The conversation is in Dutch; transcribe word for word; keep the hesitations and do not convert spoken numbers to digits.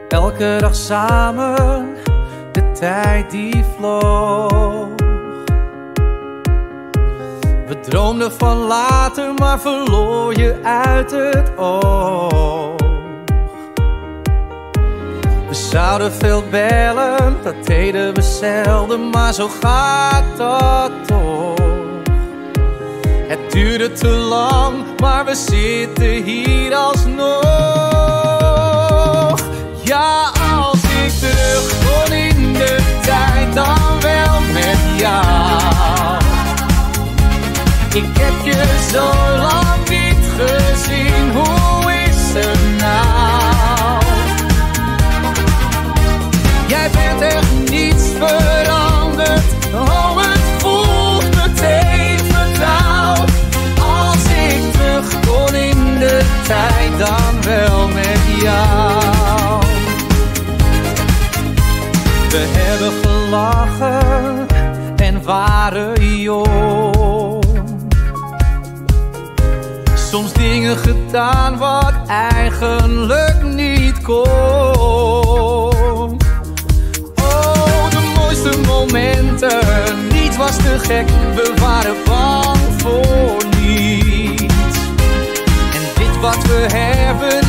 Elke dag samen, de tijd die vloog. We droomden van later, maar verloor je uit het oog. We zouden veel bellen, dat deden we zelden, maar zo gaat dat toch. Het duurde te lang, maar we zitten hier alsnog. Ja, als ik terug kon in de tijd, dan wel met jou. Ik heb je zo lang niet gezien, hoe is het nou? Jij bent echt niets veranderd, oh het voelt meteen vertrouwd. Als ik terug kon in de tijd, dan wel met jou. We hebben gelachen en waren jong. Soms dingen gedaan wat eigenlijk niet kon. Oh, de mooiste momenten, niets was te gek. We waren bang voor niets. En dit wat we hebben